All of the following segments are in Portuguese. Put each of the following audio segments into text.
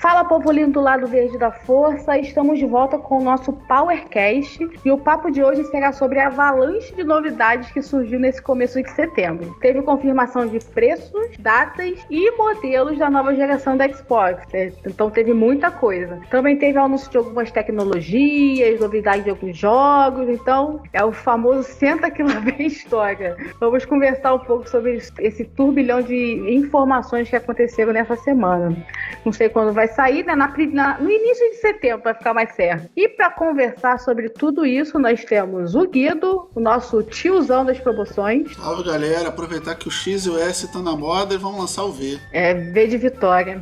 Fala, povo lindo do lado verde da força, estamos de volta com o nosso PowerCast e o papo de hoje será sobre a avalanche de novidades que surgiu nesse começo de setembro. Teve confirmação de preços, datas e modelos da nova geração da Xbox, então teve muita coisa. Também teve anúncio de algumas tecnologias, novidades de alguns jogos, então é o famoso senta que lá vem história. Vamos conversar um pouco sobre esse turbilhão de informações que aconteceram nessa semana. Não sei quando vai sair, né? No início de setembro, vai ficar mais certo. E para conversar sobre tudo isso, nós temos o Guido, o nosso tiozão das promoções. Salve, galera. Aproveitar que o X e o S estão na moda e vamos lançar o V. É, V de Vitória.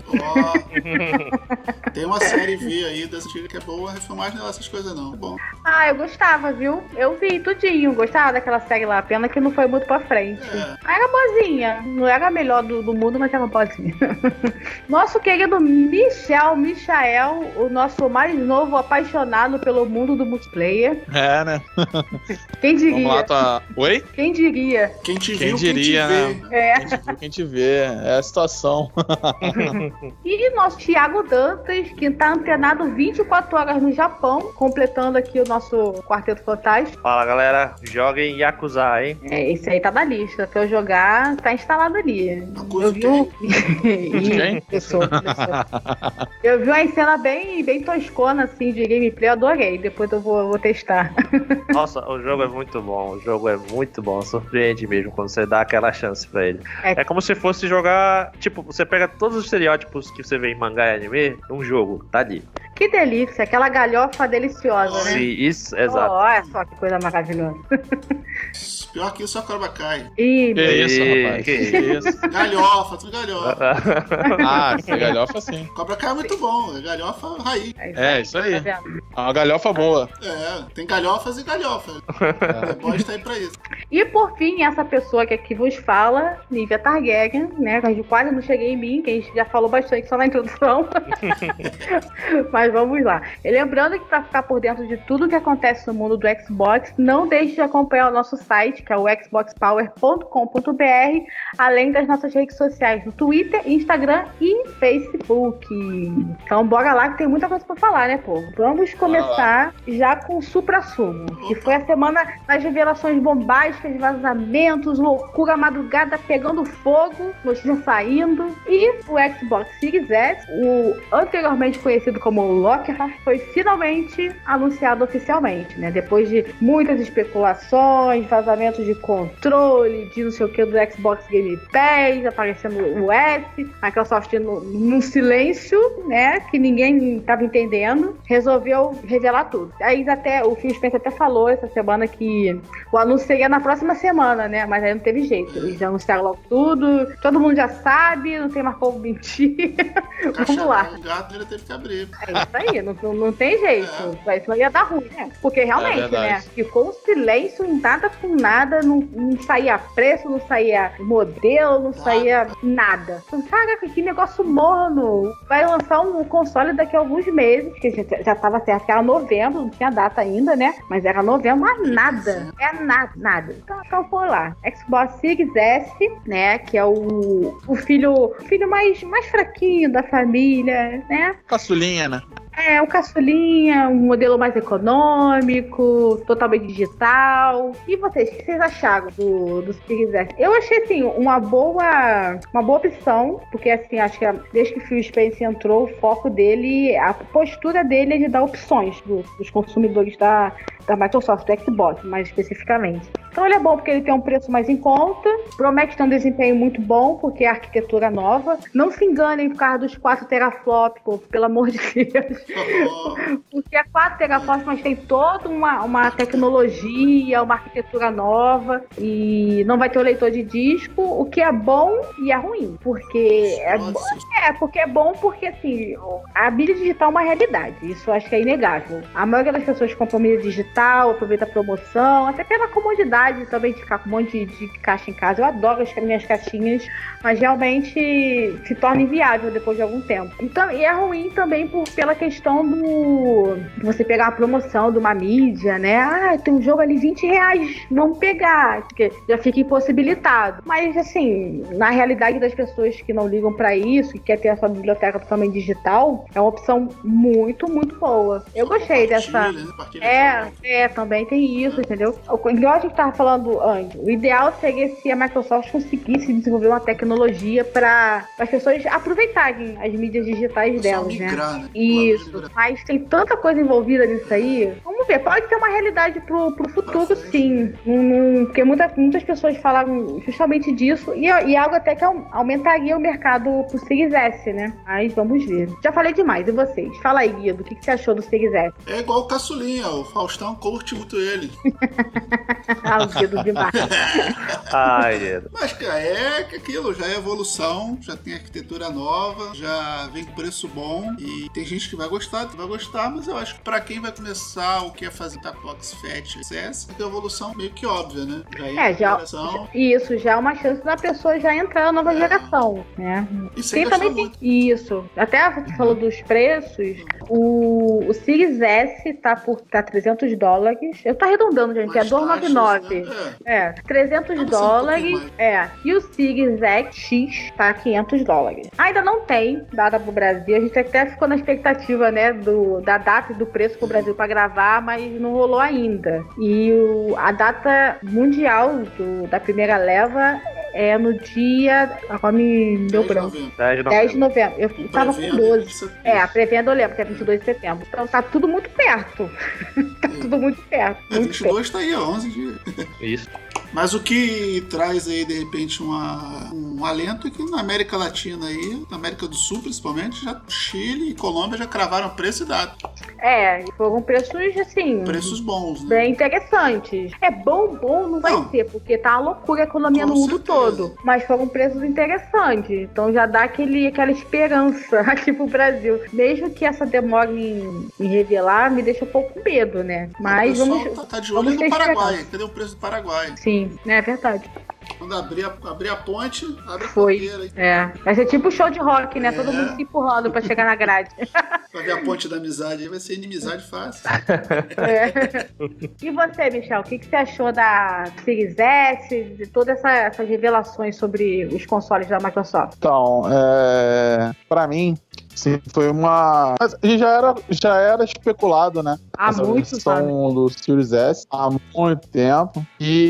Tem uma série V aí dessa antiga que é boa, refilmagem não é essas coisas não. É bom. Ah, eu gostava, viu? Eu vi tudinho. Gostava daquela série lá. Pena que não foi muito pra frente. Era boazinha. Não era a melhor do mundo, mas era boazinha. Nosso querido Michael, o nosso mais novo apaixonado pelo mundo do multiplayer. É, né? Quem diria? Vamos lá, Oi? Quem diria? Quem te Quem viu, diria, quem te vê. É. Quem te viu, quem te vê. É a situação. E nosso Thiago Dantas, que tá antenado 24 horas no Japão, completando aqui o nosso Quarteto Fantástico. Fala, galera. Joguem Yakuza, hein? É, esse aí tá na lista. Pra eu jogar, tá instalado ali. Eu vi um... Quem? Eu vi uma cena bem toscona, assim, de gameplay. Eu adorei. Depois eu vou testar. Nossa, o jogo é muito bom. O jogo é muito bom. Surpreende mesmo quando você dá aquela chance pra ele. É como se fosse jogar... Tipo, você pega todos os estereótipos que você vê em mangá e anime, um jogo, tá ali. Que delícia. Aquela galhofa deliciosa, né? Sim, isso, exato. Olha só que coisa maravilhosa. Pior que isso é o Cobra Kai. Ih, Que isso, rapaz? que isso? Galhofa, tudo galhofa. Ah, essa galhofa sim. Cobra Kai é muito bom, é galhofa raiz. É, isso aí. Tá vendo? É uma galhofa boa. É, tem galhofas e galhofas. É bom estar aí pra isso. E por fim, essa pessoa que aqui vos fala, Nívia Targaryen, né? A gente quase não cheguei em mim, que a gente já falou bastante só na introdução. Mas vamos lá. E lembrando que para ficar por dentro de tudo que acontece no mundo do Xbox, não deixe de acompanhar o nosso site, que é o xboxpower.com.br, além das nossas redes sociais no Twitter, Instagram e Facebook. Então bora lá que tem muita coisa para falar, né, povo? Vamos começar já com o supra-sumo, que foi a semana das revelações bombásticas, vazamentos, loucura, madrugada pegando fogo, notícias saindo, e o Xbox Series S, o anteriormente conhecido como Lockhart, foi finalmente anunciado oficialmente, né? Depois de muitas especulações, vazamentos de controle, de não sei o que do Xbox Game Pass, aparecendo o S, Microsoft num silêncio, né? Que ninguém estava entendendo, resolveu revelar tudo. Aí até o Phil Spencer até falou essa semana que o anúncio seria na próxima semana, né? Mas aí não teve jeito. Eles já anunciaram logo tudo, todo mundo já sabe, não tem mais como mentir. Vamos lá. O gato ele teve que abrir. É isso aí, não tem jeito. Isso ia dar ruim, né? Porque realmente, né? Ficou um silêncio, nada com nada, não saía preço, não saía modelo, não saía nada. Caraca, que negócio morno. Vai lançar um console daqui a alguns meses, que já tava certo que era novembro, não tinha data ainda, né? Mas era novembro, mas nada. É nada. Então foi lá. Xbox Series S, né? Que é o filho mais fraquinho da família, né? Caçulinha, né? É, o caçulinha, um modelo mais econômico, totalmente digital. E vocês, o que vocês acharam do Series S? Eu achei, assim, uma boa opção, porque, assim, acho que desde que o Phil Spencer entrou, o foco dele, a postura dele é de dar opções dos consumidores da Microsoft, do Xbox, mais especificamente. Então ele é bom porque ele tem um preço mais em conta, promete ter um desempenho muito bom, porque é arquitetura nova. Não se enganem por causa dos 4 teraflops, pelo amor de Deus. Porque é 4 teraflops, mas tem toda uma tecnologia, uma arquitetura nova, e não vai ter o leitor de disco, o que é bom e é ruim. Porque é bom porque, assim, a mídia digital é uma realidade, isso eu acho que é inegável. A maioria das pessoas compra mídia digital, aproveita a promoção, até pela comodidade vontade também de ficar com um monte de caixa em casa. Eu adoro as minhas caixinhas, mas realmente se torna inviável depois de algum tempo. Então, e é ruim também pela questão de você pegar uma promoção de uma mídia, né? Ah, tem um jogo ali R$20, vamos pegar, porque já fica impossibilitado. Mas, assim, na realidade das pessoas que não ligam pra isso, que quer ter a sua biblioteca totalmente digital, é uma opção muito, muito boa. Eu gostei dessa... também tem isso, entendeu? Igual a gente tava falando antes, o ideal seria se a Microsoft conseguisse desenvolver uma tecnologia para as pessoas aproveitarem as mídias digitais delas, migrar, né? Isso. Mas tem tanta coisa envolvida nisso aí. Vamos ver, pode ser uma realidade pro futuro, sim. Porque muitas pessoas falaram justamente disso e algo até que aumentaria o mercado pro Series S, né? Mas vamos ver. Já falei demais, e vocês? Fala aí, Guido, o que você achou do Series S? É igual o Caçulinha, o Faustão curte muito ele. O Guido demais. Guido. Mas, cara, é aquilo, já é evolução, já tem arquitetura nova, já vem com preço bom e tem gente que vai gostar, mas eu acho que pra quem vai começar o que é fazer Tapbox Fat CS, é uma evolução meio que óbvia, né? Isso, já é uma chance da pessoa já entrar na nova geração, né? Isso tem também muito. Isso. Até você falou dos preços, o Series S tá por $300. Eu tô arredondando, gente, é $299. Né? $300. E o Series X tá $500. Ainda não tem data pro Brasil. A gente até ficou na expectativa, né, da data e do preço pro Brasil pra gravar, mas não rolou ainda. E a data mundial da primeira leva é no dia... Agora me deu branco. 10 de novembro. Eu tava com 12. A pré-venda eu lembro que é 22 de setembro. Então tá tudo muito perto. Tá tudo muito perto. 22 tá aí, 11 dias. Isso. Mas o que traz aí, de repente, um alento é que na América Latina aí, na América do Sul principalmente, já Chile e Colômbia já cravaram preço e data. Foram preços, assim... Preços bons, né? Bem interessantes. Bom não vai ser, porque tá uma loucura a economia no mundo todo. Mas foram preços interessantes. Então já dá aquela esperança aqui pro Brasil. Mesmo que essa demora em revelar, me deixa um pouco com medo, né? Mas vamos... Tá de olho no Paraguai. Cadê o preço do Paraguai? Sim, é verdade. Quando abrir a ponte, abre a porteira. Vai ser tipo show de rock, né? Todo mundo se empurrando pra chegar na grade. Vai ver a ponte da amizade aí, vai ser inimizade fácil. E você, Michel, o que você achou da Series S, de todas essas revelações sobre os consoles da Microsoft? Então, pra mim, sim, foi uma... Já era especulado, né? Há muito tempo. Do Series S, há muito tempo.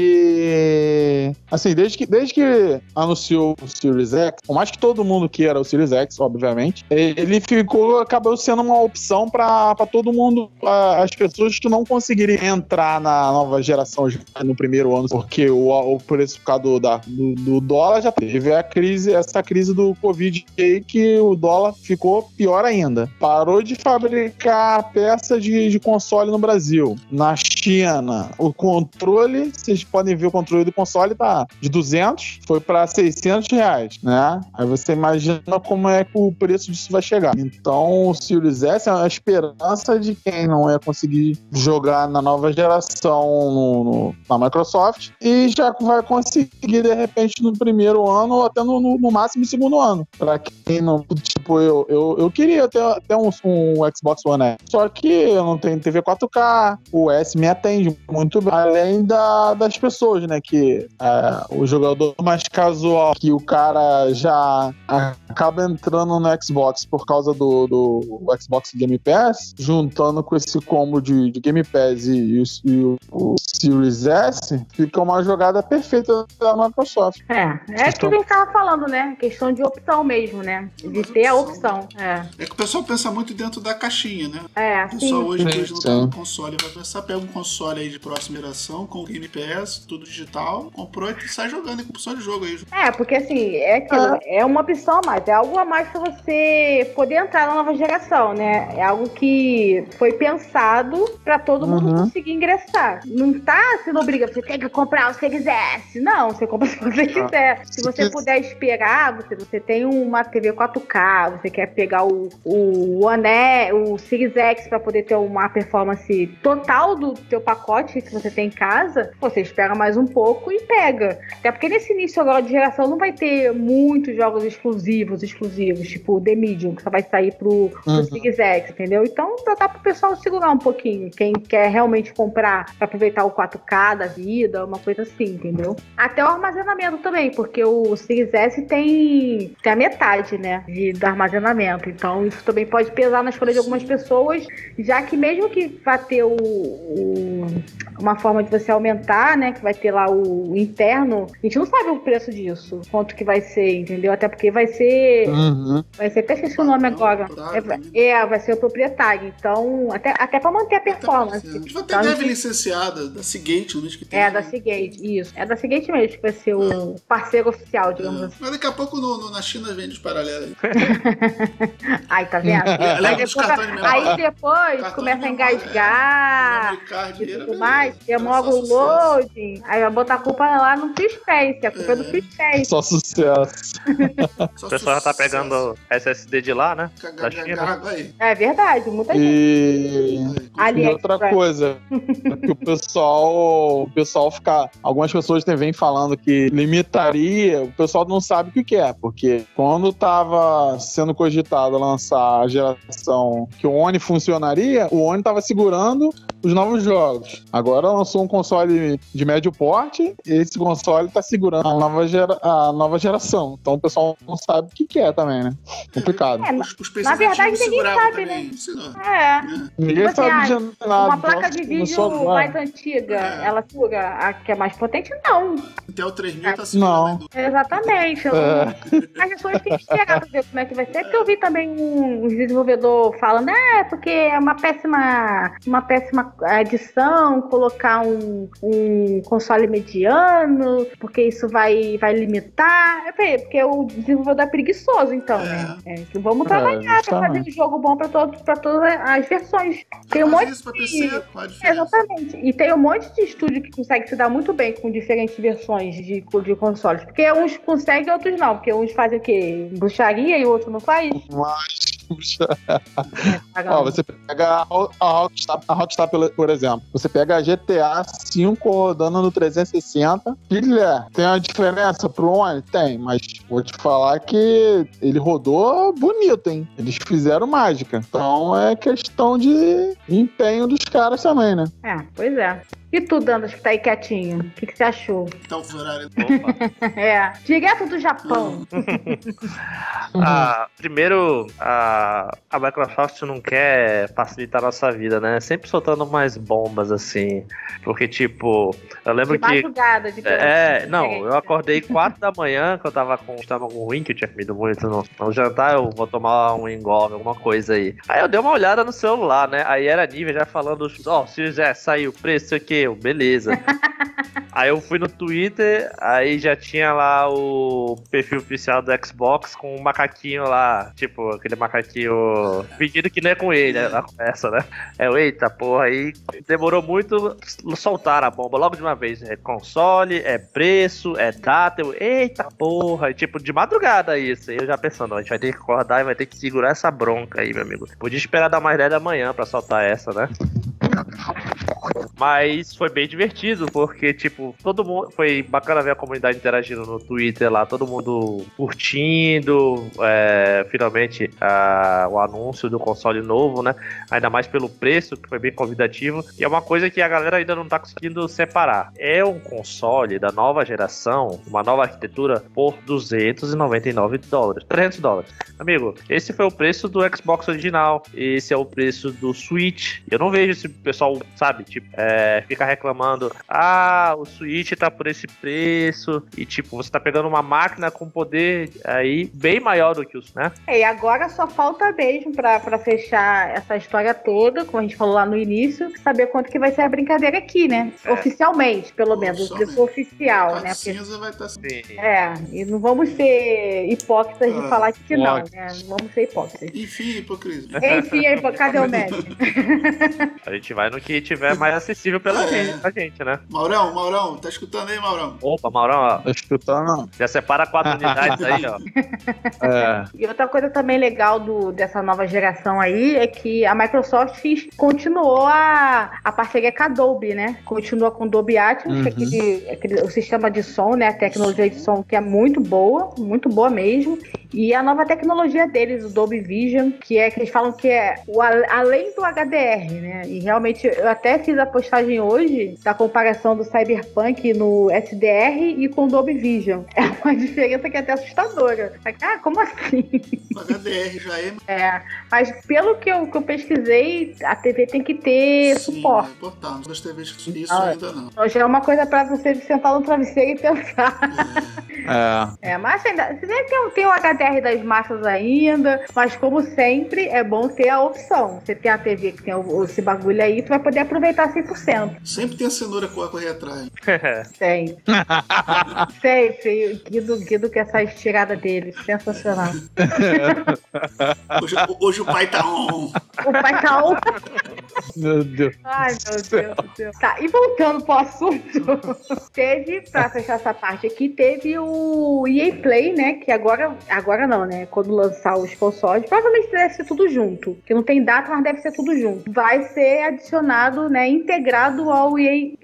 E... assim, desde que anunciou o Series X, por mais que todo mundo queira o Series X, obviamente, ele acabou sendo uma opção pra todo mundo, as pessoas que não conseguirem entrar na nova geração no primeiro ano, porque o preço por causa do dólar já teve essa crise do Covid aí, que o dólar ficou pior ainda. Parou de fabricar peças de console no Brasil. Na China, o controle, vocês podem ver o controle do console tá de 200, foi para R$600, né? Aí você imagina como é que o preço disso vai chegar. Então, o Series S é a esperança de quem não ia conseguir jogar na nova geração na Microsoft e já vai conseguir, de repente, no primeiro ano ou até no máximo no segundo ano. Para quem não... Tipo, eu queria ter até um Xbox One X. Só que eu não tenho TV 4K, o S me atende muito bem. Além das pessoas, né? Que o jogador mais casual, que o cara já acaba entrando no Xbox por causa do Xbox Game Pass, juntando com esse combo de Game Pass e o Series S, fica uma jogada perfeita da Microsoft. Que a gente tava falando, né? Questão de opção mesmo, né? De ter a opção. É que o pessoal pensa muito dentro da caixinha, né? O pessoal hoje não tá no console, vai pensar, pega um console aí de próxima geração, com Game Pass, tudo digital, comprou e sai jogando com opção de jogo aí. Porque assim, é uma opção a mais, é algo a mais pra você poder entrar na nova geração, né? É algo que foi pensado pra todo mundo conseguir ingressar. Não tá sendo obrigado, você tem que comprar o Series S. Não, você compra se você quiser. Se você puder esperar, você tem uma TV 4K, você quer pegar o One X, o Series X para poder ter uma performance total do teu pacote que você tem em casa, você espera mais um pouco e pega. Até porque nesse início agora de geração não vai ter muitos jogos exclusivos, tipo The Medium, que só vai sair pro Series X, entendeu? Então dá pro pessoal segurar um pouquinho. Quem quer realmente comprar pra aproveitar o 4K da vida, uma coisa assim, entendeu? Até o armazenamento também, porque o Series S tem a metade, né, do armazenamento. Então isso também pode pesar na escolha de algumas pessoas, já que mesmo que vá ter uma forma de você aumentar, né, que vai ter lá o interno, a gente não sabe o preço disso, quanto que vai ser, entendeu? Até porque vai ser até esqueci o nome agora. Vai ser o proprietário. Então, até pra manter a performance. A gente vai ter neve licenciada da Seagate, não é que tem. Da Seagate, isso. É da Seagate mesmo, que vai ser o parceiro oficial, digamos assim. Mas daqui a pouco na China vende os paralelos aí. Aí, tá vendo? Aí depois começa a engasgar e tudo mais, demora o loading, aí vai botar a culpa lá no Free Space, a culpa é do Free Space. Só sucesso. O pessoal já tá pegando SSD de lá, né? Da China. É verdade, muita gente. E outra coisa, que o pessoal fica. Algumas pessoas vêm falando que limitaria, o pessoal não sabe o que é, porque quando tava sendo cogitado lançar a geração que o One funcionaria, o One tava segurando os novos jogos. Agora lançou um console de médio porte e esse console tá segurando a nova geração. Então o pessoal não sabe o que é também, né? Complicado. Na verdade, ninguém sabe, né? Ninguém sabe de nada. Uma placa de vídeo mais antiga, ela suga a que é mais potente? Não. Até o 3000 tá segurando. Exatamente. As pessoas têm que esperar pra ver como é que vai ser. Porque eu vi também um desenvolvedor falando, porque é uma péssima adição colocar um console mediano, porque isso vai limitar. Porque o desenvolvedor é preguiçoso, então, né? Vamos trabalhar pra fazer um jogo bom pra todas as versões. Tem um monte de... Exatamente. E tem um monte de estúdio que consegue se dar muito bem com diferentes versões de consoles. Porque uns conseguem e outros não. Porque uns fazem o quê? Bruxaria e o outro não faz? Você pega a Rockstar, por exemplo. Você pega a GTA V rodando no 360. Tem uma diferença pro One? Tem, mas vou te falar que ele rodou bonito, hein? Eles fizeram mágica. Então é questão de empenho dos caras também, né? Pois é. E tu, Dandas, que tá aí quietinho? O que você achou? Tá o horário. Direto do Japão. Primeiro, a Microsoft não quer facilitar a nossa vida, né? Sempre soltando mais bombas, assim. Porque, tipo, eu lembro de madrugada, eu acordei 4 da manhã, que eu tava com ruim, que eu tinha comido muito no jantar, eu vou tomar um engolve, alguma coisa aí. Aí eu dei uma olhada no celular, né? Aí era Nívia já falando, Series S saiu o preço, isso aqui, beleza. Aí eu fui no Twitter, aí já tinha lá o perfil oficial do Xbox com um macaquinho lá, tipo, aquele macaquinho pedindo que não é com ele, na conversa, né? Eita porra, aí demorou muito, soltaram a bomba logo de uma vez. É console, é preço, é data, eita porra, e tipo, de madrugada isso. Aí eu já pensando, a gente vai ter que acordar e vai ter que segurar essa bronca aí, meu amigo. Podia esperar dar mais 10 da manhã pra soltar essa, né? Mas foi bem divertido, porque, tipo, todo mundo... Foi bacana ver a comunidade interagindo no Twitter lá, todo mundo curtindo, finalmente, o anúncio do console novo, né? Ainda mais pelo preço, que foi bem convidativo. E é uma coisa que a galera ainda não tá conseguindo separar. É um console da nova geração, uma nova arquitetura, por $299. $300. Amigo, esse foi o preço do Xbox original. Esse é o preço do Switch. Eu não vejo esse pessoal, sabe, tipo, fica reclamando, o Switch tá por esse preço, e tipo, você tá pegando uma máquina com poder aí bem maior do que os, né? E agora só falta mesmo pra fechar essa história toda, como a gente falou lá no início, saber quanto que vai ser a brincadeira aqui, né? Oficialmente, pelo menos, o preço oficial, né? Porque... vai estar e não vamos ser hipócritas de falar que não, né? Não vamos ser hipócritas. Enfim, hipocrisia. Enfim, cadê o Messi? A gente vai no que tiver mais acessível. acessível pela gente, né? Maurão, tá escutando aí, Maurão? Opa, Maurão, ó. Tá escutando? Já separa 4 unidades aí, ó. E outra coisa também legal dessa nova geração aí é que a Microsoft continuou a parceria com a Dolby, né? Continua com o Dolby Atmos, o sistema de som, né? A tecnologia de som que é muito boa mesmo. E a nova tecnologia deles, o Dolby Vision, que eles falam que é além do HDR, né? E realmente eu até fiz a postagem hoje da comparação do Cyberpunk no SDR e com o Dolby Vision. É uma diferença que é até assustadora. Como assim? O HDR já é. Mas pelo que eu pesquisei, a TV tem que ter suporte. É importante. Nas TVs isso ainda não. Então já é uma coisa pra você sentar no travesseiro e pensar. Mas ainda, se bem que tem o HDR das massas ainda, mas como sempre, é bom ter a opção. Você tem a TV que tem esse bagulho aí, tu vai poder aproveitar 100%. Sempre tem a cenoura com a correr atrás. Tem. Sempre. Guido com essa estirada dele. Sensacional. Hoje o pai tá on. O pai tá on. Meu Deus. Ai, meu Deus. Tá, e voltando pro assunto, pra fechar essa parte aqui, teve o EA Play, né, que agora não, né, quando lançar os consoles, provavelmente deve ser tudo junto, que não tem data, mas deve ser tudo junto. Vai ser adicionado, né, integrado ao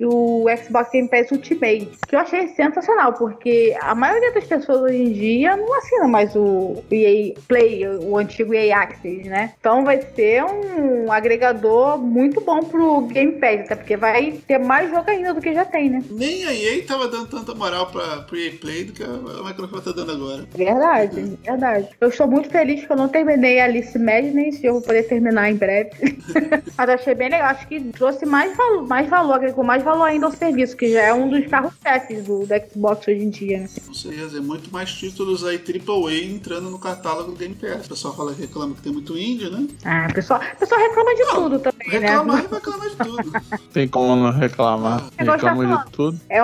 o Xbox Game Pass Ultimate, que eu achei sensacional, porque a maioria das pessoas hoje em dia não assina mais o EA Play, o antigo EA Access, né, então vai ser um agregador muito bom pro Game Pass, até porque vai ter mais jogo ainda do que já tem, né. Nem a EA tava dando tanta moral pro EA Play do que a Microsoft tá dando agora. Verdade. Eu estou muito feliz que eu não terminei a Alice Madness e eu vou poder terminar em breve. Mas eu achei bem legal. Acho que trouxe mais valor, agregou mais valor ainda ao serviço, que já é um dos carros-chefes do Xbox hoje em dia, né? Com certeza, é muito mais títulos aí AAA entrando no catálogo do Game Pass. O pessoal reclama que tem muito indie, né? O pessoal reclama de tudo também, reclamar né? Reclama de tudo. Tem como não reclamar. Reclama de tudo. É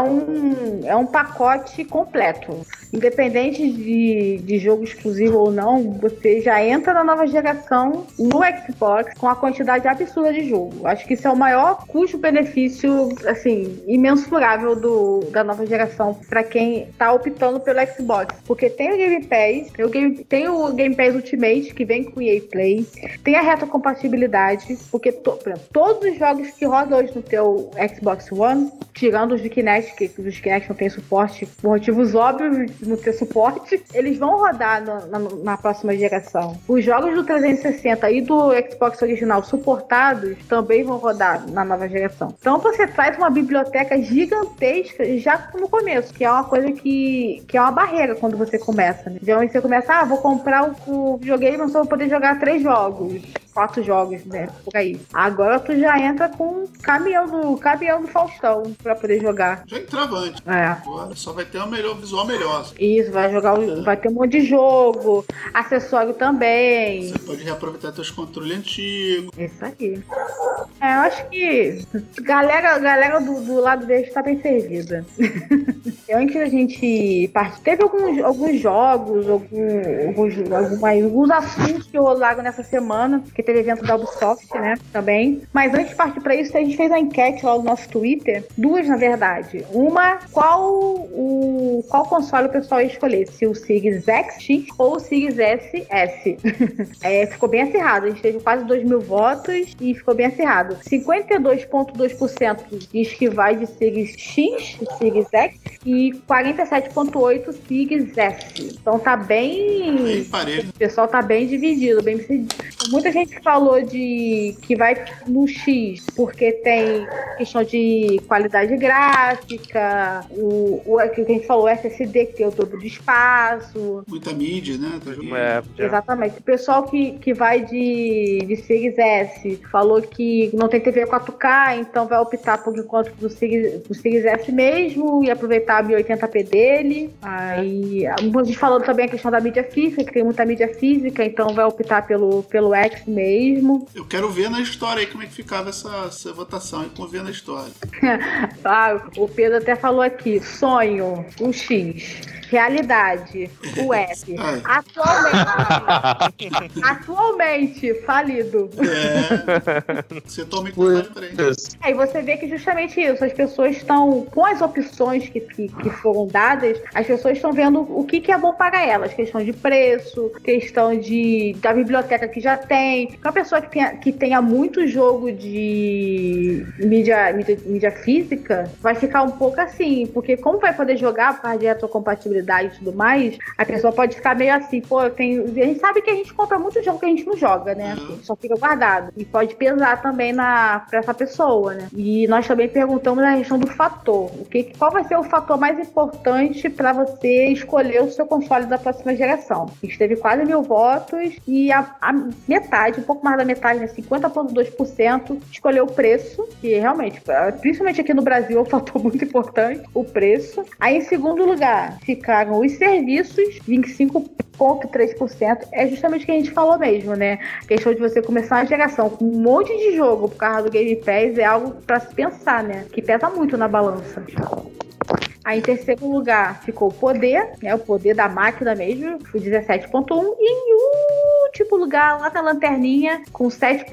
um pacote completo. Independente de jogo exclusivo ou não, você já entra na nova geração no Xbox com a quantidade absurda de jogo. Acho que isso é o maior custo-benefício, assim, imensurável da nova geração para quem tá optando pelo Xbox. Porque tem o Game Pass, tem o Game Pass Ultimate, que vem com o EA Play, tem a retrocompatibilidade, porque todos os jogos que rodam hoje no teu Xbox One, tirando os de Kinect, que os Kinect não tem suporte, por motivos óbvios de não ter suporte, eles vão rodar na próxima geração. Os jogos do 360 e do Xbox original suportados também vão rodar na nova geração. Então você traz uma biblioteca gigantesca já no começo, que é uma coisa que é uma barreira quando você começa, né? Então você começa, vou comprar o videogame, mas só vou poder jogar 3 jogos. 4 jogos, né? Por aí. Agora tu já entra com caminhão do Faustão pra poder jogar. Já entrava antes. Agora só vai ter um visual melhor. Isso, vai ter um monte de jogo, acessório também. Você pode reaproveitar teus controles antigos. Isso aí. Eu acho que galera do lado deles tá bem servida. Antes da gente partir, teve alguns jogos, alguns assuntos que rolaram nessa semana, que teve evento da Ubisoft, né, também. Mas antes de partir pra isso, a gente fez uma enquete lá no nosso Twitter, 2 na verdade. Uma, qual console o pessoal ia escolher, se o Series X ou o Series S. Ficou bem acirrado, a gente teve quase 2.000 votos e ficou bem acirrado. 52,2% diz que vai de Series X, Series X, e 47,8% Series S. Então tá bem parelho. O pessoal tá bem dividido, bem decidido. Muita gente falou que vai no X porque tem questão de qualidade gráfica, o que a gente falou, o SSD, que tem o dobro de espaço. Muita mídia, né? Exatamente. O pessoal que vai de Series S falou que não tem TV 4K, então vai optar por enquanto do Series S mesmo e aproveitar a 1080p dele. Aí a gente falou também a questão da mídia física, que tem muita mídia física, então vai optar pelo X mesmo. Eu quero ver na história aí como é que ficava essa votação, e ver na história. O Pedro até falou aqui, sonho, um X. realidade, web. Atualmente falido. Você toma em conta de frente. Aí você vê que justamente isso, as pessoas estão, com as opções que foram dadas, as pessoas estão vendo o que é bom para elas. Questão de preço, questão da biblioteca que já tem. Uma pessoa que tenha muito jogo de mídia física vai ficar um pouco assim, porque como vai poder jogar por causa de retrocompatibilidade e tudo mais, a pessoa pode ficar meio assim, pô, a gente sabe que a gente compra muito jogo que a gente não joga, né? Só fica guardado. E pode pesar também pra essa pessoa, né? E nós também perguntamos a questão do fator. Qual vai ser o fator mais importante para você escolher o seu console da próxima geração? A gente teve quase 1.000 votos e a metade, um pouco mais da metade, né, 50,2%, escolheu o preço, que realmente, principalmente aqui no Brasil, é um fator muito importante, o preço. Aí, em segundo lugar, ficaram os serviços, 25,3%. É justamente o que a gente falou mesmo, né? A questão de você começar uma geração com um monte de jogo por causa do Game Pass é algo para se pensar, né? Que pesa muito na balança. Aí, em terceiro lugar, ficou o poder, né? O poder da máquina mesmo, foi 17,1%. E em último lugar, lá na lanterninha, com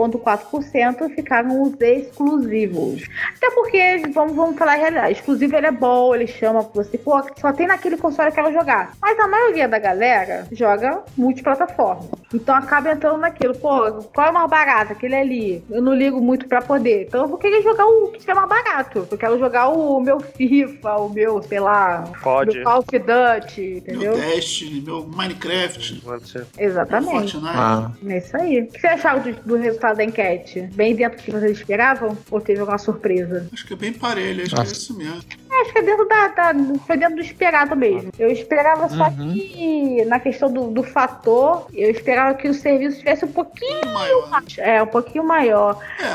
7,4%, ficaram os exclusivos. Até porque, vamos falar a realidade, exclusivo ele é bom, ele chama você, pô, só tem naquele console que eu quero jogar. Mas a maioria da galera joga multiplataforma. Então acaba entrando naquilo, pô, qual é o mais barato? Aquele ali. Eu não ligo muito pra poder. Então eu vou querer jogar o que tiver mais barato. Eu quero jogar o meu FIFA, o meu, sei lá, COD, meu Call of Duty, entendeu? Meu Destiny, meu Minecraft. Exatamente. Meu Fortnite. É isso aí. O que você achava do resultado da enquete? Bem dentro do que vocês esperavam? Ou teve alguma surpresa? Acho que é bem parelho, acho que é isso mesmo. Acho que é dentro foi dentro do esperado mesmo. Eu esperava só que, na questão do fator, eu esperava que o serviço tivesse um pouquinho maior. Um pouquinho maior.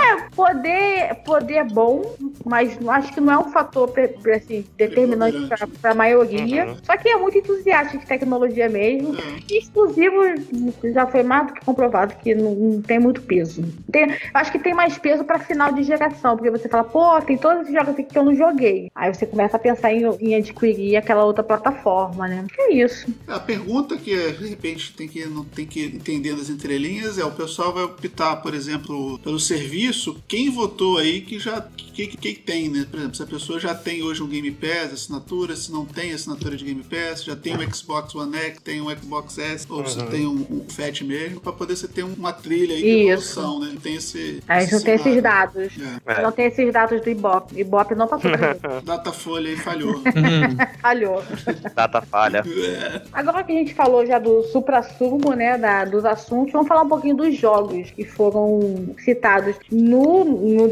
Poder é bom, mas acho que não é um fator assim, determinante para a maioria. Só que é muito entusiasta de tecnologia mesmo. E exclusivo já foi mais do que comprovado que não tem muito peso. Acho que tem mais peso para final de geração, porque você fala, pô, tem todos esses jogos aqui que eu não joguei. Aí você começa a pensar em adquirir aquela outra plataforma, né? É isso. A pergunta que, de repente, tem que entender nas entrelinhas o pessoal vai optar, por exemplo, pelo serviço. Quem votou aí que tem, né? Por exemplo, se a pessoa já tem hoje um Game Pass, assinatura, se não tem assinatura de Game Pass, já tem um Xbox One X, tem um Xbox S, ou se tem um Fat mesmo, pra poder você ter uma trilha aí de evolução, né? Tem esse... Aí não tem esses dados. Não tem esses dados do Ibope. Ibope não passou pra mim. Datafolha aí falhou. Falhou. Data falha. Agora que a gente falou já do supra-sumo, né, dos assuntos, vamos falar um pouquinho dos jogos que foram citados no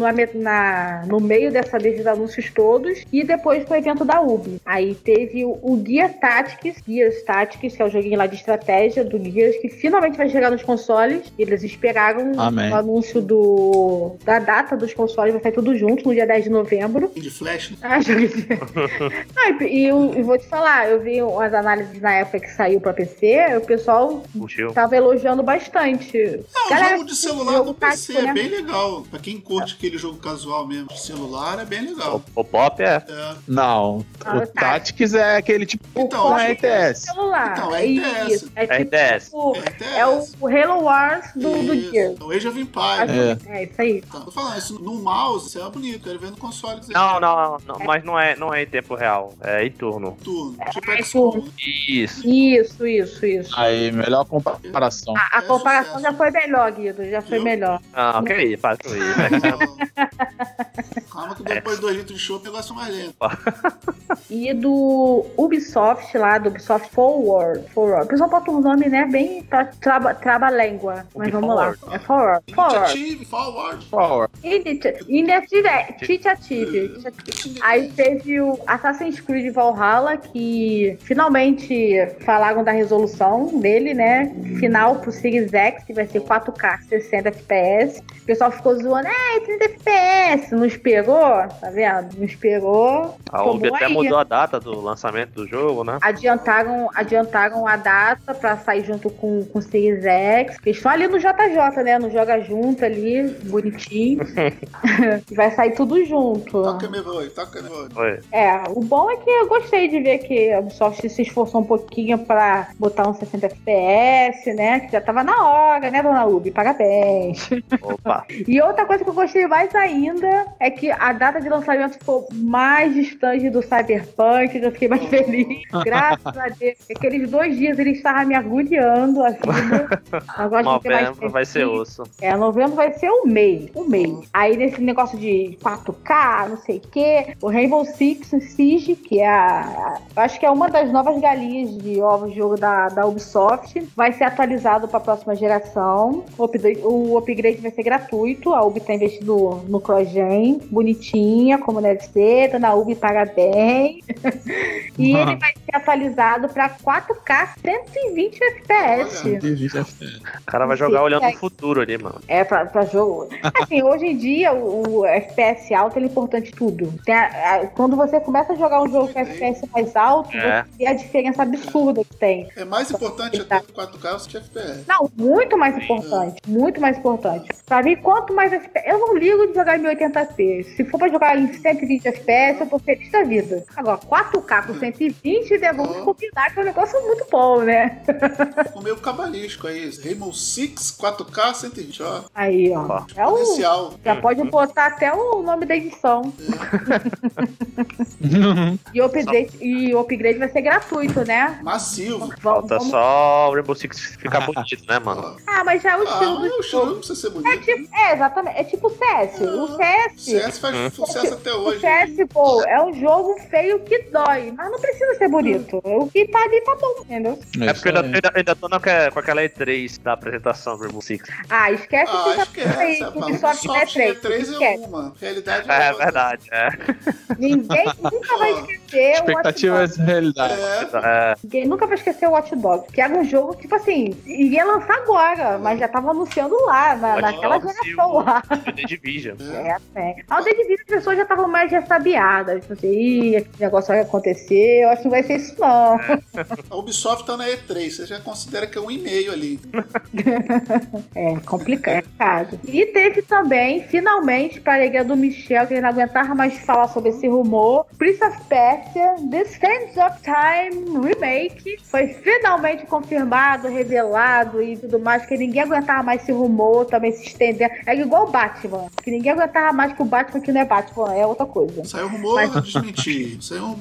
meio desses anúncios todos e depois do evento da Ubi. Aí teve o Gears Tactics, que é o joguinho lá de estratégia do Gears, que finalmente vai chegar nos consoles. Eles esperaram o anúncio da data dos consoles, vai sair tudo junto no dia 10 de novembro. De Flash? E eu vou te falar, eu vi umas análises na época que saiu pra PC, o pessoal tava elogiando bastante. O jogo de celular do PC é bem legal. Pra quem curte aquele jogo casual mesmo de celular, é bem legal. O Pop é? Não, o Tactics é aquele tipo... Então, é RTS. Então, é RTS. É o Halo Wars do Gears. O Age of Empires. É isso aí. Tô falando, isso no mouse, isso é bonito, quero ver no console. Não, mas não é em tempo real, é em turno. Tipo turno. Isso. Aí, melhor comparação. A comparação já foi melhor, Guido, já foi melhor. Não, que isso, faz isso aí. Calma que depois de 2 litros de chopp o negócio é mais lento. E do Ubisoft lá, do Ubisoft Forward. O pessoal bota um nome, né, bem pra trava-língua. Mas vamos lá. É Forward. Initiative. Aí teve o Assassin's Creed Valhalla, que finalmente falaram da resolução dele, né? Final pro Series X, que vai ser 4K, 60 FPS. O pessoal ficou zoando, 30 FPS. Não esperou? esperou, tá vendo? Não esperou. A Ubi até mudou a data do lançamento do jogo, né? Adiantaram a data pra sair junto com o Series X. Eles estão ali no JJ, né? No Joga Junto ali, bonitinho. Vai sair tudo junto. Toca meu oi. O bom é que eu gostei de ver que a Ubisoft se esforçou um pouquinho pra botar uns 60 FPS, né? Que já tava na hora, né, dona Ubi? Parabéns. Opa. E outra coisa que eu gostei mais ainda é que a data de lançamento ficou mais distante do Cyberpunk, eu fiquei mais feliz. Graças a Deus. Aqueles 2 dias ele estava me agoniando a vida. Agora novembro vai ser osso. Novembro vai ser um mês. Aí nesse negócio de 4K, não sei o quê, o Rainbow Six Siege, que é acho que é uma das novas galinhas de ovos de jogo da Ubisoft, vai ser atualizado para a próxima geração. O upgrade vai ser gratuito. A Ubi tá investindo no CrossGen, bonitinha, como deve ser. Dona Ubi, parabéns. E ele vai ser atualizado para 4K 120 FPS. 120 FPS. O cara vai jogar olhando no futuro ali, mano. Pra jogo. Assim, hoje em dia, o FPS alto é importante tudo. Quando você começa a jogar um jogo com FPS mais alto, você vê a diferença absurda que tem. É mais importante até 4K que FPS. Não, muito mais importante. Muito mais importante. Pra mim, quanto mais FPS... Eu não ligo de jogar em 1080p. Se for pra jogar em 120 FPS, eu tô feliz da vida. Agora, 4K com 120, vamos combinar que é um negócio muito bom, né? O meu cabalístico aí. Rainbow Six 4K 120, ó. Aí, ó. É o... Potencial. Já pode botar até o nome da edição. E o upgrade vai ser gratuito, né? Massivo. Falta só o Rainbow Six ficar bonito, né, mano? Mas já é o estilo do jogo. Não precisa ser bonito. Exatamente. É tipo o CS. O CS faz sucesso até hoje. O CS, pô, é um jogo feio que dói, mas não precisa ser bonito. O que tá ali tá bom, entendeu? É porque eu ainda tô com aquela E3 da apresentação do Rainbow Six. Esquece que já aí. Ubisoft E3 é uma. Realidade é outra. Verdade, Ninguém nunca vai esquecer expectativas e realidade. Ninguém nunca vai esquecer o Watch Dogs, que era um jogo, tipo assim, iria lançar agora, mas já tava anunciando lá, naquela geração lá. O The Division. O The Division as pessoas já estavam mais ressabiadas. Tipo assim, aquele negócio vai acontecer, eu acho que não vai ser isso não. A Ubisoft tá na E3, você já considera que é um e-mail ali. É complicado. E teve também, finalmente, para a alegria do Michel, que ele não aguentava mais falar sobre esse rumor, Prince of Persia, The Sands of Time Remake, foi finalmente confirmado, revelado e tudo mais, que ninguém aguentava mais esse rumor, também se estender. É igual o Batman, que ninguém aguentava mais que o Batman, que não é Batman, é outra coisa. Saiu rumor, desmentir.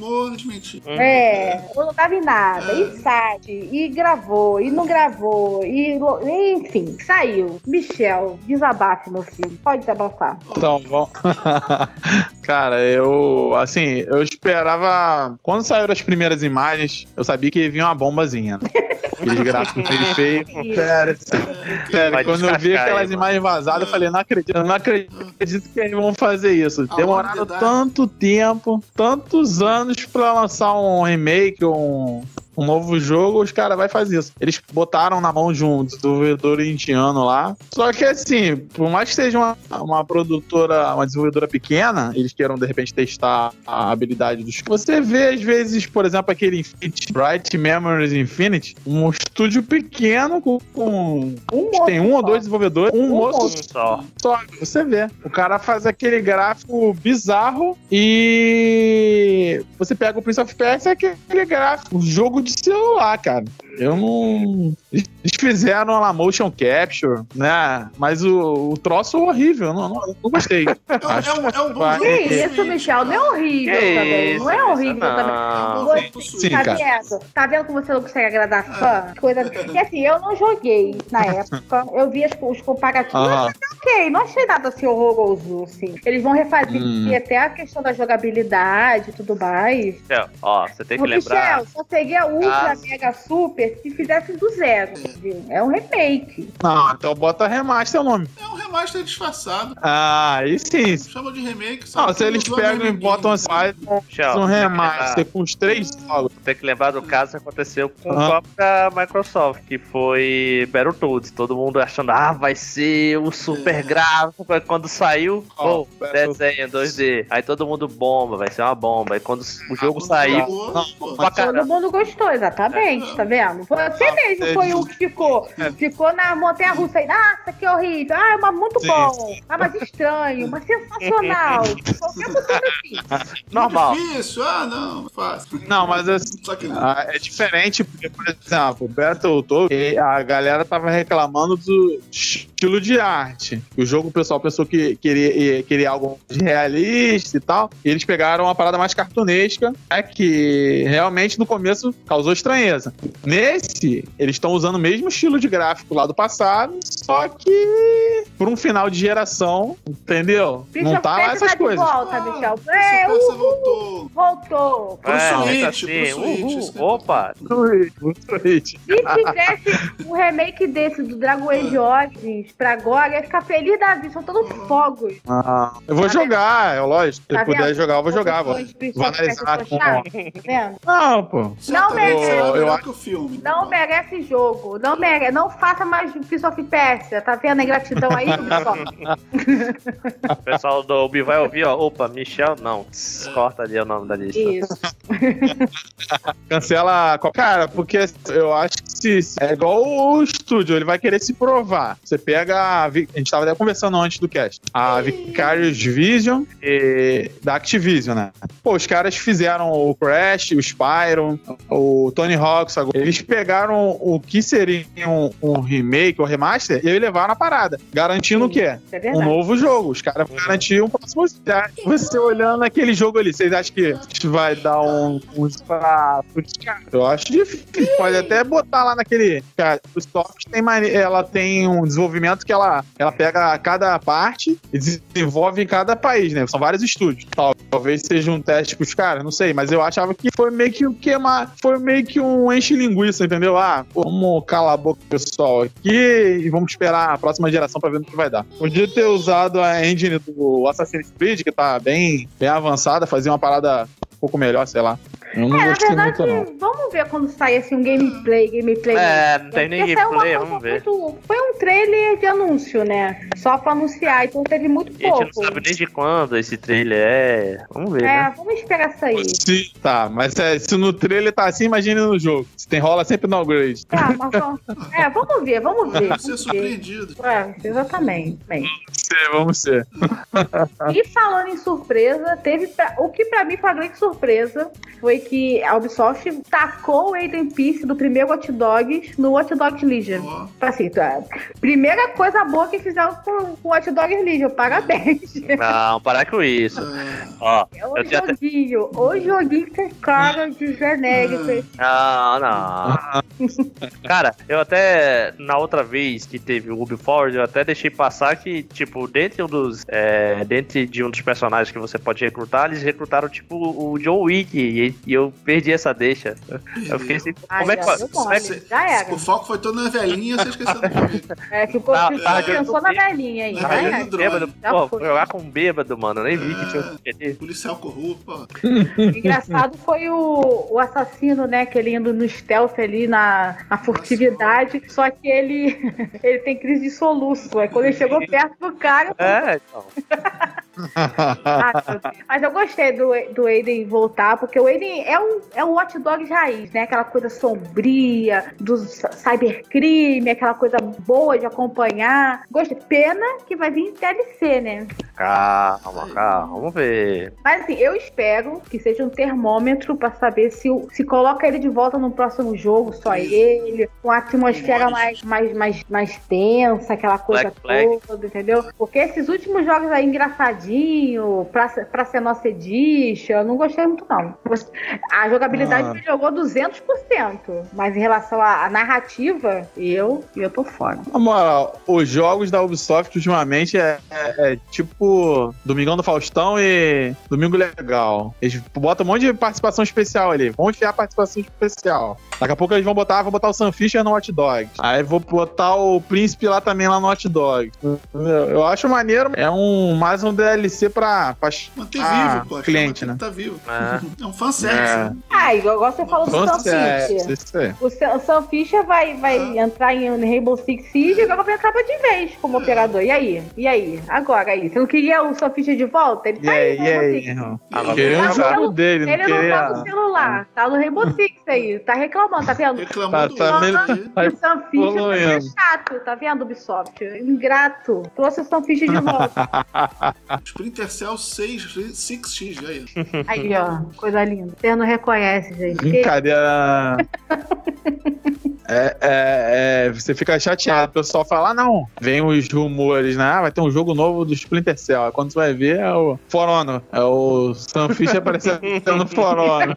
Não tava em nada, e site, e gravou, e não gravou, e enfim, saiu. Michel, desabafe, meu filho, pode desabafar. Então, bom. Cara, eu esperava. Quando saíram as primeiras imagens, eu sabia que ia vir uma bombazinha. Né? Aqueles gráficos meio feios. Sério, quando eu vi aquelas imagens vazadas, eu falei, não acredito que eles vão fazer isso. Demoraram tanto tempo, tantos anos pra lançar um remake, um novo jogo, os caras vão fazer isso. Eles botaram na mão de um desenvolvedor indiano lá. Só que assim, por mais que seja uma produtora, uma desenvolvedora pequena, eles queiram de repente testar a habilidade dos... Você vê às vezes, por exemplo, aquele Infinity, Bright Memories Infinity, um estúdio pequeno tem um ou dois desenvolvedores, um moço só. Você vê. O cara faz aquele gráfico bizarro e você pega o Prince of Persia, é aquele gráfico, jogo de celular, cara. Eu não... Eles fizeram lá motion capture, né? Mas o troço é horrível. Eu não gostei. É um bom jogo. Que isso, Michel? Não é horrível também. Não é horrível também. Sim, cara. Tá vendo como você não consegue agradar fã? Coisa... E assim, eu não joguei na época. Eu vi os comparativos. Ok, não achei nada assim horroroso. Assim. Eles vão refazer até a questão da jogabilidade e tudo mais. isso. Ó, você tem que lembrar. Michel, só seria Ultra, Mega, Super se fizesse do zero. É um remake. Não, então bota remaster o nome. É um remaster disfarçado. Ah, aí sim. Chama de remake. Não, se eles pegam e botam assim, faz um remaster com os 3 jogos. Tem que lembrar do caso que aconteceu com o próprio Microsoft, que foi Battletoads. Todo mundo achando, vai ser o super gráfico. Quando saiu, desenho 2D. Aí todo mundo bomba, vai ser uma bomba. Aí quando o jogo saiu... Todo mundo gostou, exatamente, tá vendo? Você mesmo foi o que ficou. Ficou na montanha-russa aí. Nossa, que horrível. Mas muito bom. Mas estranho. Mas sensacional. Qualquer futuro assim. Normal. Isso, não, fácil. Não, mas é diferente, porque, por exemplo, Battletoads, a galera tava reclamando do estilo de arte. O jogo, o pessoal pensou que queria algo de realista e tal, e eles pegaram uma parada mais cartunesca, que realmente no começo causou estranheza. Nesse, eles estão usando o mesmo estilo de gráfico lá do passado, só que por um final de geração, entendeu? Bicho, não tá lá essas coisas. Volta, Michel. Voltou. Pro Switch. Opa! Se tivesse um remake desse do Dragon Age Origins pra agora, ia ficar feliz da vida. São todos fogos. Eu vou jogar, é lógico. Se Tá puder vendo? jogar, eu vou jogar. Vou analisar com... Não, pô. Não merece. Eu acho que o filme. Não merece jogo. Não merece. Não faça mais Prince of Persia. Tá vendo a ingratidão aí, pessoal? O pessoal do Ubi vai ouvir, opa, Michel, não. Corta ali o nome da lista. Isso. Cancela. Cara, porque eu acho que é igual o estúdio, ele vai querer se provar. Você pega. A gente tava até conversando antes do cast. A Vicarious Vision da Activision, né? Pô, os caras fizeram o Crash, o Spyro, o Tony Hawk's. Eles pegaram o que seria um remake ou remaster e aí levaram a parada. Garantindo o quê? Um novo jogo. Os caras garantiam um próximo. Você olhando aquele jogo ali, vocês acham que vai dar um eu acho difícil. Pode até botar lá naquele. Cara, o Ubisoft ela tem um desenvolvimento que ela pega cada parte e desenvolve em cada país, né? São vários estúdios. Talvez seja um teste pros caras, não sei, mas eu achava que foi meio que foi meio que um enche-linguiça, entendeu? Vamos calar a boca do pessoal aqui e vamos esperar a próxima geração pra ver no que vai dar. Podia ter usado a engine do Assassin's Creed, que tá bem avançada, fazer uma parada um pouco melhor, sei lá. Eu não gostei na verdade, muito, não. Vamos ver quando sair assim um gameplay. Não tem nem gameplay, vamos ver. Foi um trailer de anúncio, né? Só pra anunciar, então teve muito pouco. A gente não sabe nem de quando esse trailer é. Vamos ver, né? Vamos esperar sair. Sim, tá, mas se no trailer tá assim, imagine no jogo. Se tem rola sempre no upgrade. Mas vamos ver. Vamos ser surpreendidos. Exatamente. Bem. Vamos ser. E falando em surpresa, o que pra mim foi uma grande surpresa foi que a Ubisoft tacou o Aiden Pearce do primeiro Watch Dogs no Watch Dogs Legion. Assim, primeira coisa boa que fizeram com o Watch Dogs Legion. Parabéns. Não, parar com isso. O joguinho tem cara de genérico. Não. Cara, eu até, na outra vez que teve o Ubi Forward, eu até deixei passar que, tipo, dentro de um dos personagens que você pode recrutar, eles recrutaram, tipo, o John Wick, e eu perdi essa deixa. Eu fiquei assim, como é que... Já era. O foco foi todo na velhinha, você esqueceu do Wick. Pensou na velhinha aí. Jogar com um bêbado, mano, eu nem vi que tinha... Policial corrupto, Engraçado foi o assassino, né, que ele indo no stealth ali na furtividade, só que ele tem crise de soluço. Aí quando ele chegou perto do cara... então. Mas eu gostei do Aiden voltar, porque o Aiden é um Watch Dogs raiz, né? Aquela coisa sombria, do cybercrime, aquela coisa boa de acompanhar. Gostei. Pena que vai vir em DLC, né? Calma, vamos ver. Mas assim, eu espero que seja um termômetro pra saber se coloca ele de volta no próximo jogo, só ele, com a atmosfera mais tensa, aquela coisa toda, entendeu? Porque esses últimos jogos aí engraçadinhos, quadradinho, pra ser nossa edition, eu não gostei muito, não. A jogabilidade melhorou 200%, mas em relação à narrativa, eu tô fora. Na moral, os jogos da Ubisoft ultimamente é tipo Domingão do Faustão e Domingo Legal. Eles botam um monte de participação especial ali. Vão enfiar participação especial. Daqui a pouco eles vão botar o Sam Fisher no Hot Dogs. Aí vou botar o Príncipe lá também lá no Hot Dogs. Eu acho maneiro. É mais um DLC pra manter vivo, pô. Cliente, né? Tá vivo. É um fanservice. Igual você falou do Sam Fisher. O Sam Fisher vai entrar em Rainbow Six Siege e agora vai entrar de vez como operador. E aí? Agora aí. Você não queria o Sam Fisher de volta? Ele tá aí. Queria um jogo dele, ele não tá no celular. Tá no Rainbow Six aí. Tá reclamando, tá vendo? Reclamando. O Sam Fisher é chato, tá vendo, Ubisoft? Ingrato. Trouxe o Sam Fisher de volta. Splinter Cell 6X, aí. Aí, ó. Coisa linda. Você não reconhece, gente. Brincadeira. Você fica chateado. O pessoal fala, não. Vem os rumores, né? Vai ter um jogo novo do Splinter Cell. Aí quando você vai ver, é o For Honor. É o Sam Fisher aparecendo no For Honor.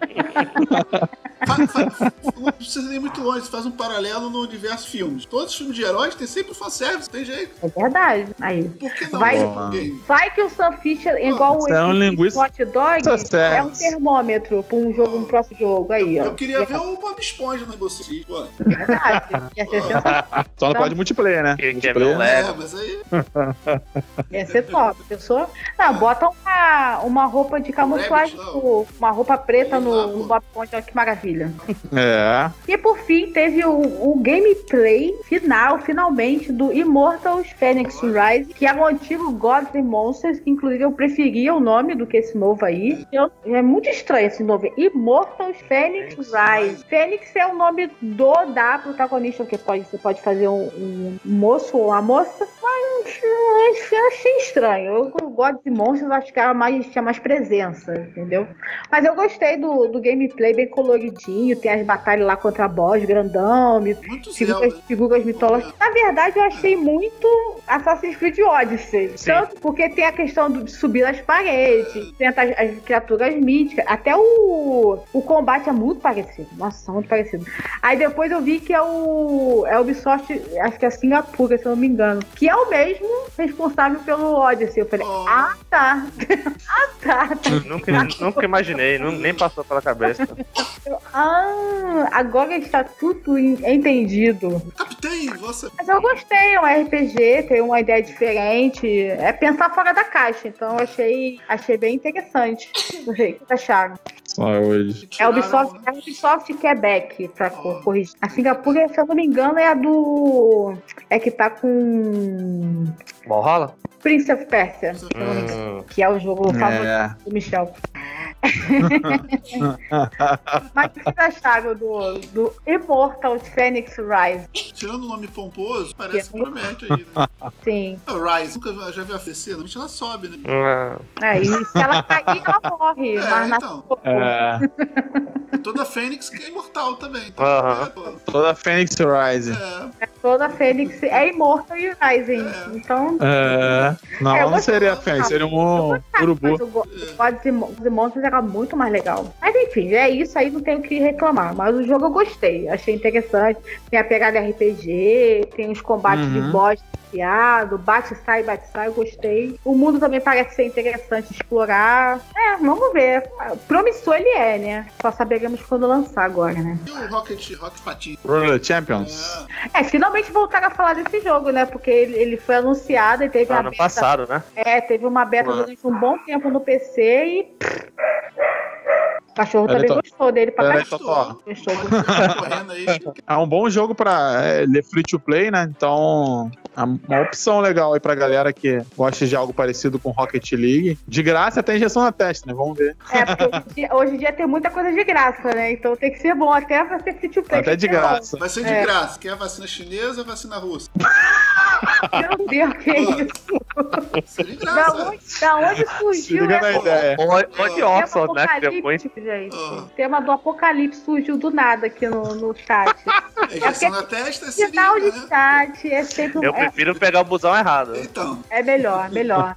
Não precisa ir muito longe, você faz um paralelo no universo filmes. Todos os filmes de heróis tem sempre fanservice, tem jeito. É verdade. Aí. Por que não? Vai que o Sam Fisher, igual o Hot Dog, é um termômetro pra um próximo jogo. Aí, ó. Eu queria ver o Bob Esponja no Bolsonaro. Pô. Verdade. Só não pode multiplayer, né? Mas aí... Ia ser top. Pensou? Não, bota uma roupa de camuflagem, uma roupa preta no Bob Esponja, que maravilha. E por fim, teve o gameplay finalmente, do Immortals Fenyx Rising, que é o antigo Gods and Monsters, que inclusive eu preferia o nome do que esse novo aí. É muito estranho esse nome. Immortals Fenyx Rising. Fênix é o nome da protagonista, porque você pode fazer um moço ou uma moça, mas eu achei estranho. O Gods and Monsters acho que tinha mais presença, entendeu? Mas eu gostei do gameplay bem coloridinho, tem as batalhas lá contra boss grandão, figuras mitológicas. Na verdade, eu achei muito Assassin's Creed Odyssey. Sim. Tanto porque tem a questão de subir nas paredes, tem as criaturas míticas, até o combate é muito parecido. Nossa, muito parecido. Aí depois eu vi que é o Ubisoft, acho que é Singapura, se eu não me engano, que é o mesmo responsável pelo Odyssey. Eu falei, tá. Nunca imaginei, nem passou pela cabeça. Agora está tudo entendido. Captei, você. Mas eu gostei, é um RPG, tem uma ideia diferente, é pensar fora da caixa, então eu achei bem interessante. O que vocês acharam? Só hoje. É o Ubisoft Quebec, pra corrigir. A Singapura, se eu não me engano, é a do... É que tá com... Valhalla? Prince of Persia, que é o jogo favorito do Michel. Mas o que vocês acharam do Immortals Fenyx Rise? Tirando o nome pomposo, parece que promete aí, né? Sim. Rise, nunca já viu a FC, normalmente ela sobe, né? E se ela cair, ela morre. Toda Fênix que é imortal também. Então, toda Fênix Rising. Toda Fênix é imortal e Rising. Então. Não seria Fênix, seria um urubu. O Gods and Monsters era muito mais legal. Mas enfim, é isso aí, não tenho o que reclamar. Mas o jogo eu gostei, achei interessante. Tem a pegada RPG, tem os combates de boss piado, bate-sai, eu gostei. O mundo também parece ser interessante explorar. Vamos ver. Promissor ele é, né? Só saberemos quando lançar agora, né? E o Rocket Patinho? Roller Champions? Finalmente voltaram a falar desse jogo, né? Porque ele foi anunciado e teve ano passado, né? Teve uma beta durante um bom tempo no PC e... O cachorro também gostou dele pra caramba. É um bom jogo ele é free to play, né? Então, é uma opção legal aí pra galera que gosta de algo parecido com Rocket League. De graça até injeção na testa, né? Vamos ver. Porque hoje em dia tem muita coisa de graça, né? Então tem que ser bom até pra ser free to play. Até de graça. Vai ser de graça. Quer a vacina chinesa ou a vacina russa? Meu Deus, que isso? Seria Da engraçado. onde surgiu liga na essa... ideia. Onde Oxford, né? Que depois... Apocalipse, gente. Ah. O tema do apocalipse surgiu do nada aqui no chat. É injeção na testa, Final seria, de né? chat é sempre... Eu prefiro pegar o busão errado. Então, É melhor.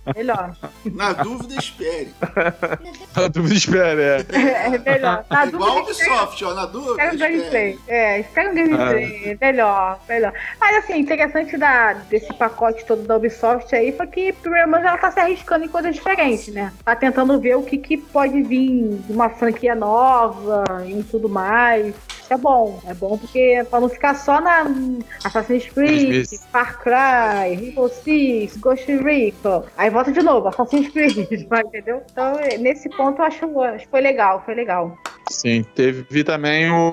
na dúvida, espere. A dúvida espera, É melhor. Na Igual a dúvida, Ubisoft, ó, na dúvida, Pega um gameplay. espere. Pega um gameplay. Melhor. Mas assim, interessante desse pacote todo da Ubisoft aí foi que, pelo menos, ela tá se arriscando em coisas diferentes, né? Tá tentando ver o que pode vir de uma franquia nova e tudo mais. Isso é bom. É bom porque pra não ficar só na Assassin's Creed, Far Cry, Rainbow Six, Ghost Recon. Aí volta de novo, Assassin's Creed, entendeu? Então, nesse ponto, eu acho que foi legal. Sim, teve também o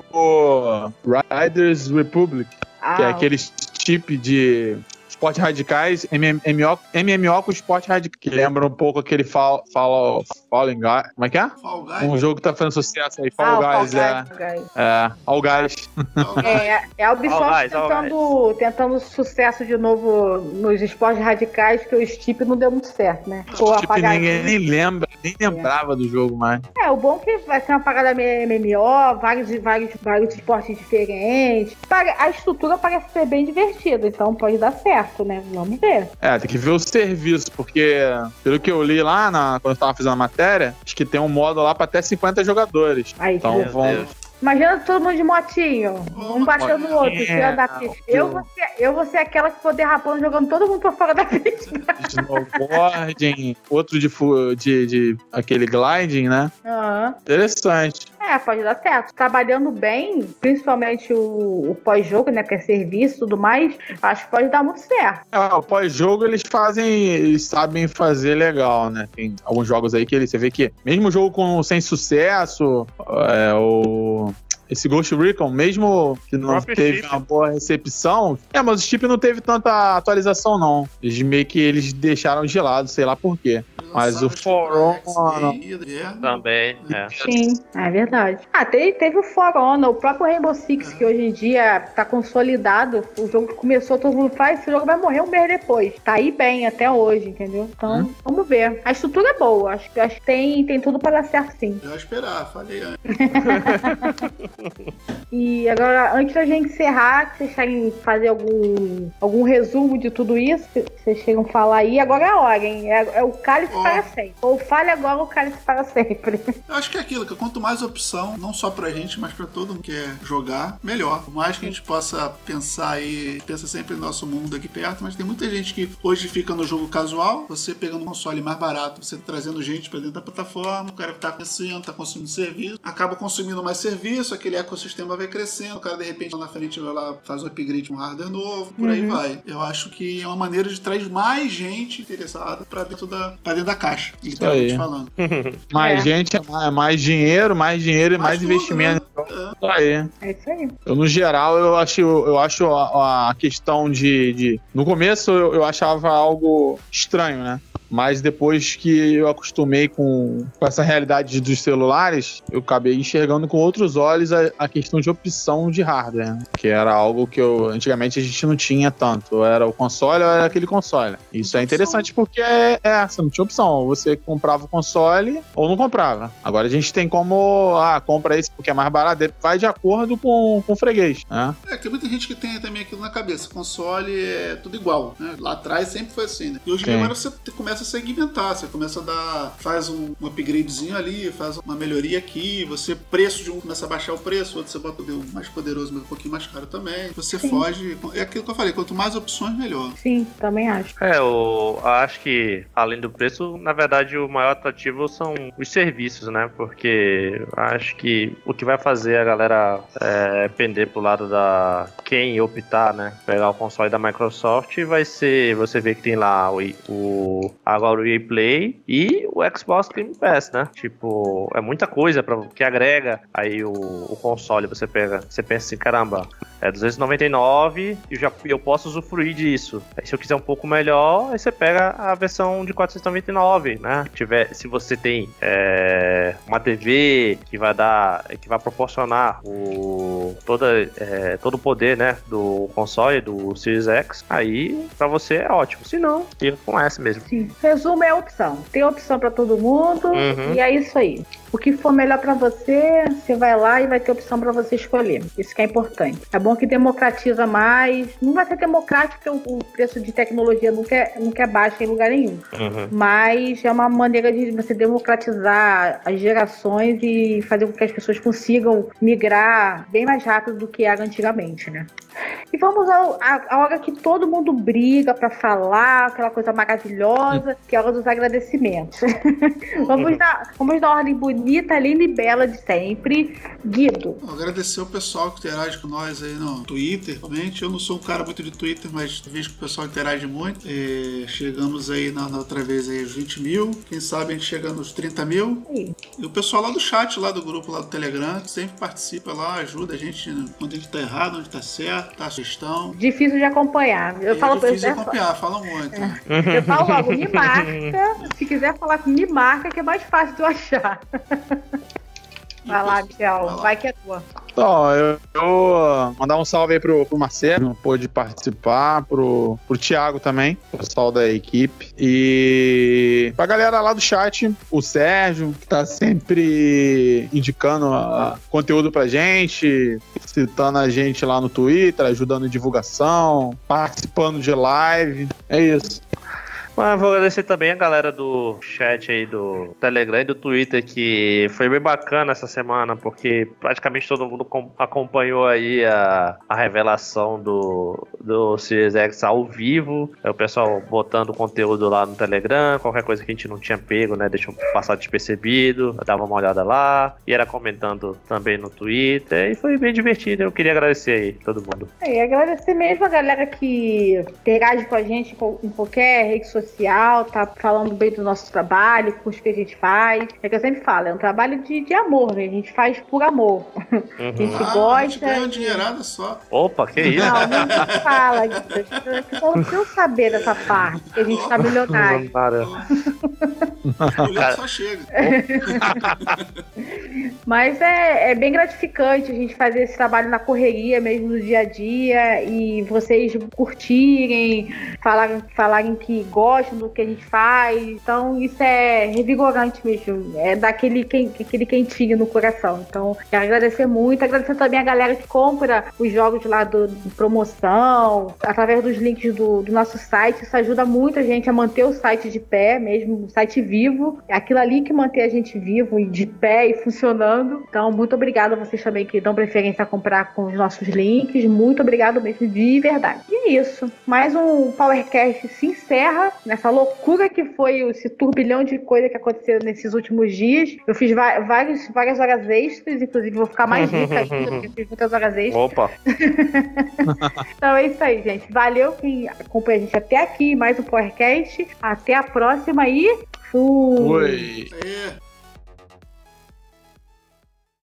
Riders Republic, que é aquele tipo de esportes radicais, MMO com esporte radical, que lembra um pouco aquele Falling Guys. Como é que é? Fall Guys. Um jogo que tá fazendo sucesso aí, Fall Guys, Fall Guys. É a Ubisoft tentando sucesso de novo nos esportes radicais, que o Steep não deu muito certo, né? Ninguém nem lembrava do jogo mais. O bom é que vai ser uma pagada MMO, vários esportes diferentes. A estrutura parece ser bem divertida, então pode dar certo, né? Vamos ver. Tem que ver o serviço, porque pelo que eu li lá, quando eu tava fazendo a matéria, acho que tem um modo lá pra até 50 jogadores. Aí, então vamos... Imagina todo mundo de motinho, um batendo no outro, tirando da pista. Eu vou ser aquela que for derrapando, jogando todo mundo pra fora da pista. Snowboarding, outro de aquele gliding, né? Interessante. Pode dar certo. Trabalhando bem, principalmente o pós-jogo, né? Que é serviço e tudo mais, acho que pode dar muito certo. O pós-jogo eles sabem fazer legal, né? Tem alguns jogos aí que você vê que, mesmo jogo sem sucesso, esse Ghost Recon, mesmo que não teve uma boa recepção, mas o Steep não teve tanta atualização, não. Eles deixaram de lado, sei lá por quê. Mas o For Honor também, Sim, é verdade. Teve o For Honor, o próprio Rainbow Six, que hoje em dia tá consolidado. O jogo que começou, todo mundo faz, esse jogo vai morrer um mês depois. Tá aí bem até hoje, entendeu? Então, vamos ver. A estrutura é boa, acho que tem tudo para dar certo, sim. Eu ia esperar, falei antes. E agora, antes da gente encerrar, vocês querem fazer algum resumo de tudo isso? Vocês chegam a falar aí, agora é a hora, hein? É o cálice para sempre. Ou fale agora o cálice para sempre. Eu acho que é aquilo, que quanto mais opção, não só pra gente, mas pra todo mundo que quer jogar, melhor. Por mais que a gente possa pensar aí, pensa sempre no nosso mundo aqui perto, mas tem muita gente que hoje fica no jogo casual, você pegando um console mais barato, você trazendo gente pra dentro da plataforma, o cara tá crescendo, tá consumindo serviço, acaba consumindo mais serviço, aquele ecossistema vai crescendo, o cara de repente lá na frente vai lá, faz um upgrade de um hardware novo, por aí vai. Eu acho que é uma maneira de trazer mais gente interessada pra dentro da caixa, literalmente falando. Mais gente, mais dinheiro e mais investimento. Isso aí. É isso aí. No geral, eu acho a questão de... No começo, eu achava algo estranho, né? Mas depois que eu acostumei com essa realidade dos celulares, eu acabei enxergando com outros olhos a questão de opção de hardware, né? Que era algo que antigamente a gente não tinha tanto. Era o console ou era aquele console. Isso é interessante porque você não tinha opção. Você comprava o console ou não comprava. Agora a gente tem como, compra esse porque é mais barato. Vai de acordo com o freguês, né? Tem muita gente que tem também aquilo na cabeça. Console é tudo igual, né? Lá atrás sempre foi assim, né? E hoje em dia agora você começa a segmentar, você começa a faz um upgradezinho ali, faz uma melhoria aqui, preço de um começa a baixar o preço, outro você bota o mais poderoso, mas um pouquinho mais caro também. Você foge, é aquilo que eu falei, quanto mais opções, melhor. Sim, também acho. Eu acho que, além do preço, na verdade, o maior atrativo são os serviços, né? Porque acho que o que vai fazer a galera pender pro lado da quem optar, né? Pegar o console da Microsoft vai ser, você vê que tem lá agora o EA Play e o Xbox Game Pass, né? Tipo, é muita coisa que agrega aí o console. Você pensa assim, caramba, é R$299 e eu posso usufruir disso. Aí, se eu quiser um pouco melhor, aí você pega a versão de R$499, né? Se você tem uma TV que vai proporcionar o todo o poder, né, do console, do Series X, aí pra você é ótimo. Se não, fica com essa mesmo. Sim. Resumo é opção. Tem opção pra todo mundo e é isso aí. O que for melhor pra você, você vai lá e vai ter opção pra você escolher. Isso que é importante. É bom que democratiza mais. Não vai ser democrático porque o preço de tecnologia nunca é baixo em lugar nenhum. Mas é uma maneira de você democratizar as gerações e fazer com que as pessoas consigam migrar bem mais rápido do que era antigamente, né? E vamos à hora que todo mundo briga pra falar, aquela coisa maravilhosa, que é a hora dos agradecimentos. Vamos na ordem bonita, linda e bela de sempre. Guido. Agradecer o pessoal que interage com nós aí no Twitter, realmente. Eu não sou um cara muito de Twitter, mas vejo que o pessoal interage muito. Chegamos aí na outra vez aí aos 20 mil. Quem sabe a gente chega nos 30 mil. E o pessoal lá do chat, lá do grupo, lá do Telegram, que sempre participa lá, ajuda a gente quando a gente tá errado, onde tá certo, tá a sugestão. Difícil de acompanhar. Eu falo difícil de acompanhar, fala muito. Eu falo logo, me marca. Se quiser falar com me marca, que é mais fácil de eu achar. Vai lá, Michel. Vai que é tua. Então, eu vou mandar um salve aí pro Marcelo, que não pôde participar, pro Thiago também, pessoal da equipe. E pra galera lá do chat, o Sérgio, que tá sempre indicando conteúdo pra gente, citando a gente lá no Twitter, ajudando em divulgação, participando de live. É isso. Mas vou agradecer também a galera do chat aí do Telegram e do Twitter, que foi bem bacana essa semana, porque praticamente todo mundo acompanhou aí a revelação do Series X ao vivo. O pessoal botando conteúdo lá no Telegram, qualquer coisa que a gente não tinha pego, né, deixou passar despercebido, eu dava uma olhada lá, e era comentando também no Twitter, e foi bem divertido. Eu queria agradecer aí todo mundo. E agradecer mesmo a galera que interage com a gente em qualquer rede social, tá falando bem do nosso trabalho, com os que a gente faz. É que eu sempre falo, é um trabalho de amor, né? A gente faz por amor. A gente gosta. A gente ganha uma dinheirada só. Opa, que isso? Não fala. Só não saber dessa parte, que a gente tá milionário. Só chega. Mas é bem gratificante a gente fazer esse trabalho na correria mesmo, no dia a dia, e vocês curtirem, falarem que gostam do que a gente faz. Então isso é revigorante mesmo, é daquele quentinho no coração. Então quero agradecer muito, agradecer também a galera que compra os jogos lá do promoção, através dos links do nosso site. Isso ajuda muito a gente a manter o site de pé mesmo, o site vivo. É aquilo ali que mantém a gente vivo e de pé e funcionando. Então muito obrigada a vocês também que dão preferência a comprar com os nossos links. Muito obrigado mesmo, de verdade. E é isso, mais um PowerCast se encerra nessa loucura que foi esse turbilhão de coisa que aconteceu nesses últimos dias. Eu fiz várias horas extras, inclusive vou ficar mais rica ainda, porque eu fiz muitas horas extras. Opa! Então é isso aí, gente. Valeu quem acompanha a gente até aqui, mais um PowerCast. Até a próxima e fui! Oi!